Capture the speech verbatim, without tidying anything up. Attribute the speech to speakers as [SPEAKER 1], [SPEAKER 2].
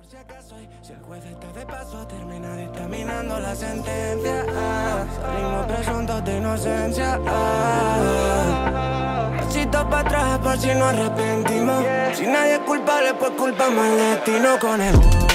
[SPEAKER 1] Por si acaso, si el juez está de paso, termina dictaminando la sentencia. Ah, salimos presuntos de inocencia. Ah, pasito para atrás por si nos arrepentimos. Si nadie es culpable, pues culpamos al destino con el